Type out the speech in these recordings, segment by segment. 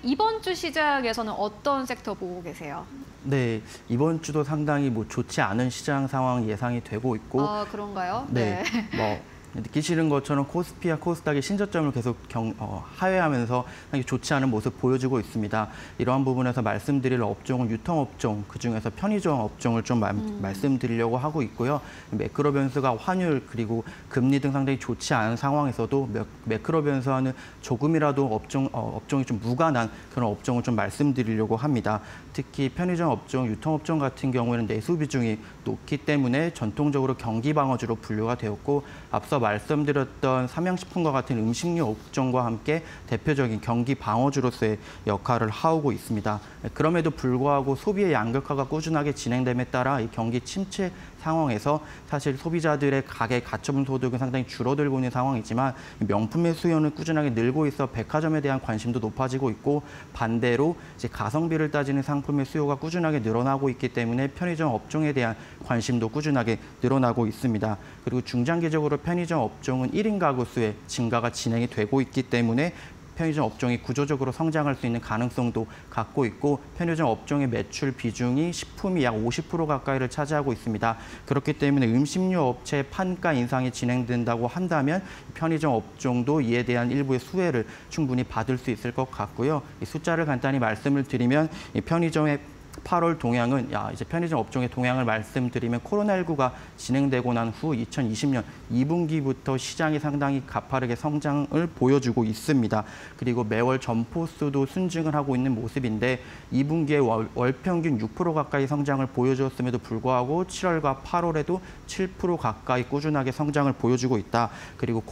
이번 주 시장에서는 어떤 섹터 보고 계세요? 네, 이번 주도 상당히 좋지 않은 시장 상황 예상이 되고 있고. 아, 그런가요? 네. 느끼시는 것처럼 코스피와 코스닥이 신저점을 계속 하회하면서 좋지 않은 모습 보여주고 있습니다. 이러한 부분에서 말씀드릴 업종은 유통업종, 그중에서 편의점 업종을 좀 말씀드리려고 하고 있고요. 매크로 변수가 환율 그리고 금리 등 상당히 좋지 않은 상황에서도 매크로 변수와는 조금이라도 업종이 좀 무관한 그런 업종을 좀 말씀드리려고 합니다. 특히 편의점 업종, 유통업종 같은 경우에는 내수 비중이 높기 때문에 전통적으로 경기 방어주로 분류가 되었고, 앞서 말씀드렸던 삼양식품과 같은 음식료 업종과 함께 대표적인 경기 방어주로서의 역할을 하고 있습니다. 그럼에도 불구하고 소비의 양극화가 꾸준하게 진행됨에 따라 이 경기 침체 상황에서 사실 소비자들의 가계 가처분 소득은 상당히 줄어들고 있는 상황이지만 명품의 수요는 꾸준하게 늘고 있어 백화점에 대한 관심도 높아지고 있고, 반대로 이제 가성비를 따지는 상품의 수요가 꾸준하게 늘어나고 있기 때문에 편의점 업종에 대한 관심도 꾸준하게 늘어나고 있습니다. 그리고 중장기적으로 편의점 업종은 1인 가구 수의 증가가 진행이 되고 있기 때문에 편의점 업종이 구조적으로 성장할 수 있는 가능성도 갖고 있고, 편의점 업종의 매출 비중이 식품이 약 50% 가까이를 차지하고 있습니다. 그렇기 때문에 음식료 업체의 판가 인상이 진행된다고 한다면 편의점 업종도 이에 대한 일부의 수혜를 충분히 받을 수 있을 것 같고요. 이 숫자를 간단히 말씀을 드리면 이 편의점의 8월 동향은 이제 편의점 업종의 동향을 말씀드리면 코로나19가 진행되고 난 후 2020년 2분기부터 시장이 상당히 가파르게 성장을 보여주고 있습니다. 그리고 매월 점포 수도 순증을 하고 있는 모습인데 2분기에 월 평균 6% 가까이 성장을 보여주었음에도 불구하고 7월과 8월에도 7% 가까이 꾸준하게 성장을 보여주고 있다. 그리고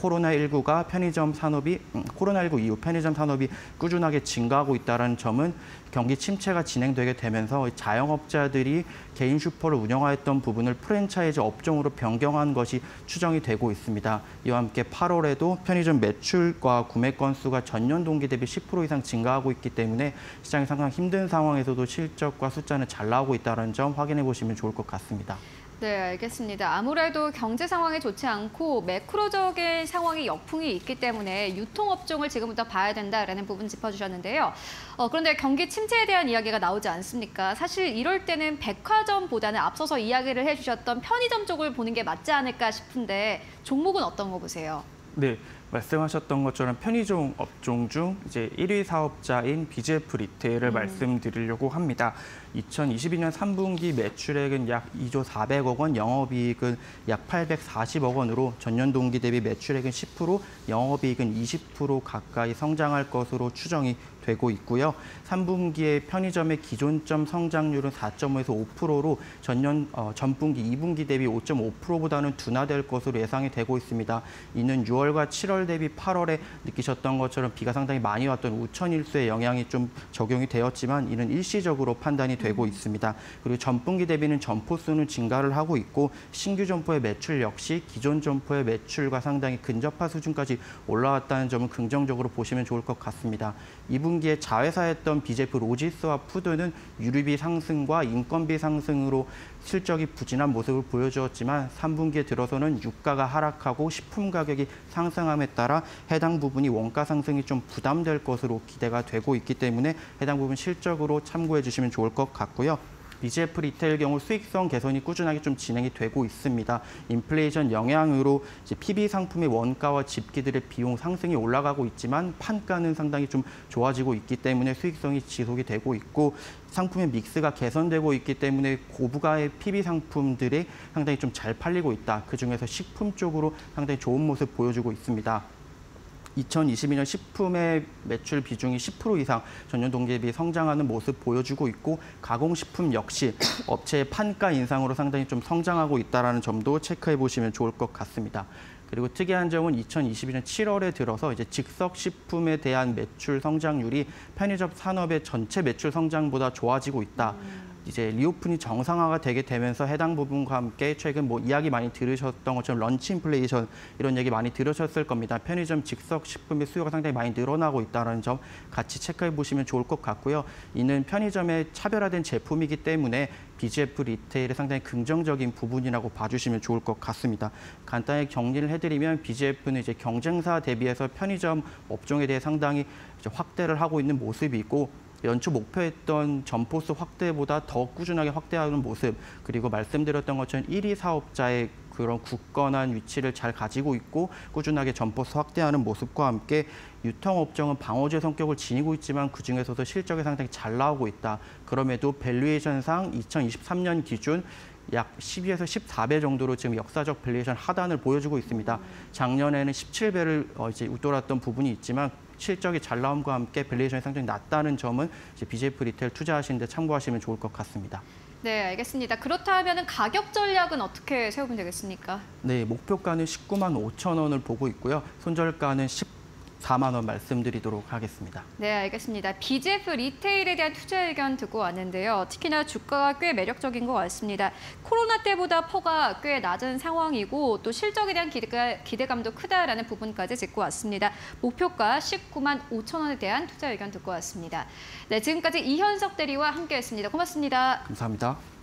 코로나19 이후 편의점 산업이 꾸준하게 증가하고 있다는 점은 경기 침체가 진행되게 되면서 자영업자들이 개인 슈퍼를 운영하였던 부분을 프랜차이즈 업종으로 변경한 것이 추정이 되고 있습니다. 이와 함께 8월에도 편의점 매출과 구매 건수가 전년 동기 대비 10% 이상 증가하고 있기 때문에 시장이 상당히 힘든 상황에서도 실적과 숫자는 잘 나오고 있다는 점 확인해 보시면 좋을 것 같습니다. 네, 알겠습니다. 아무래도 경제 상황이 좋지 않고 매크로적인 상황이 역풍이 있기 때문에 유통업종을 지금부터 봐야 된다라는 부분 짚어주셨는데요. 그런데 경기 침체에 대한 이야기가 나오지 않습니까? 사실 이럴 때는 백화점보다는 앞서서 이야기를 해주셨던 편의점 쪽을 보는 게 맞지 않을까 싶은데 종목은 어떤 거 보세요? 네, 말씀하셨던 것처럼 편의점 업종 중 이제 1위 사업자인 BGF 리테일을 말씀드리려고 합니다. 2022년 3분기 매출액은 약 2조 400억 원, 영업이익은 약 840억 원으로 전년 동기 대비 매출액은 10%, 영업이익은 20% 가까이 성장할 것으로 추정이 되고 있고요. 3분기에 편의점의 기존점 성장률은 4.5에서 5%로 전분기 2분기 대비 5.5%보다는 둔화될 것으로 예상이 되고 있습니다. 이는 6월과 7월 대비 8월에 느끼셨던 것처럼 비가 상당히 많이 왔던 우천일수의 영향이 좀 적용이 되었지만 이는 일시적으로 판단이 되고 있습니다. 그리고 전분기 대비는 점포 수는 증가를 하고 있고 신규 점포의 매출 역시 기존 점포의 매출과 상당히 근접한 수준까지 올라왔다는 점은 긍정적으로 보시면 좋을 것 같습니다. 2분기에 자회사였던 BGF 로지스와 푸드는 유류비 상승과 인건비 상승으로 실적이 부진한 모습을 보여주었지만 3분기에 들어서는 유가가 하락하고 식품 가격이 상승함에 따라 해당 부분이 원가 상승이 좀 부담될 것으로 기대가 되고 있기 때문에 해당 부분 실적으로 참고해 주시면 좋을 것 같고요. BGF 리테일 경우 수익성 개선이 꾸준하게 좀 진행이 되고 있습니다. 인플레이션 영향으로 이제 PB 상품의 원가와 집기들의 비용 상승이 올라가고 있지만 판가는 상당히 좀 좋아지고 있기 때문에 수익성이 지속이 되고 있고 상품의 믹스가 개선되고 있기 때문에 고부가의 PB 상품들이 상당히 좀 잘 팔리고 있다. 그중에서 식품 쪽으로 상당히 좋은 모습 보여주고 있습니다. 2022년 식품의 매출 비중이 10% 이상 전년 동기 대비 성장하는 모습 보여주고 있고 가공식품 역시 업체의 판가 인상으로 상당히 좀 성장하고 있다는 점도 체크해 보시면 좋을 것 같습니다. 그리고 특이한 점은 2022년 7월에 들어서 이제 즉석식품에 대한 매출 성장률이 편의점 산업의 전체 매출 성장보다 좋아지고 있다. 이제 리오픈이 정상화가 되게 되면서 해당 부분과 함께 최근 뭐 이야기 많이 들으셨던 것처럼 런치 인플레이션 이런 얘기 많이 들으셨을 겁니다. 편의점 즉석 식품의 수요가 상당히 많이 늘어나고 있다는 점 같이 체크해 보시면 좋을 것 같고요. 이는 편의점의 차별화된 제품이기 때문에 BGF 리테일의 상당히 긍정적인 부분이라고 봐주시면 좋을 것 같습니다. 간단히 정리를 해드리면 BGF는 이제 경쟁사 대비해서 편의점 업종에 대해 상당히 이제 확대를 하고 있는 모습이고 연초 목표했던 점포수 확대보다 더 꾸준하게 확대하는 모습, 그리고 말씀드렸던 것처럼 1위 사업자의 그런 굳건한 위치를 잘 가지고 있고 꾸준하게 점포수 확대하는 모습과 함께 유통업종은 방어제 성격을 지니고 있지만 그중에서도 실적이 상당히 잘 나오고 있다. 그럼에도 밸류에이션상 2023년 기준 약 12에서 14배 정도로 지금 역사적 밸류에이션 하단을 보여주고 있습니다. 작년에는 17배를 이제 웃돌았던 부분이 있지만 실적이 잘 나옴과 함께 밸류에이션이 상당히 낮다는 점은 이제 BGF 리테일 투자하시는 데 참고하시면 좋을 것 같습니다. 네, 알겠습니다. 그렇다면 가격 전략은 어떻게 세우면 되겠습니까? 네, 목표가는 19만 5천 원을 보고 있고요. 손절가는 14만 원 말씀드리도록 하겠습니다. 네, 알겠습니다. BGF 리테일에 대한 투자 의견 듣고 왔는데요. 특히나 주가가 꽤 매력적인 것 같습니다. 코로나 때보다 퍼가 꽤 낮은 상황이고 또 실적에 대한 기대감도 크다라는 부분까지 짚고 왔습니다. 목표가 19만 5천 원에 대한 투자 의견 듣고 왔습니다. 네, 지금까지 이현석 대리와 함께했습니다. 고맙습니다. 감사합니다.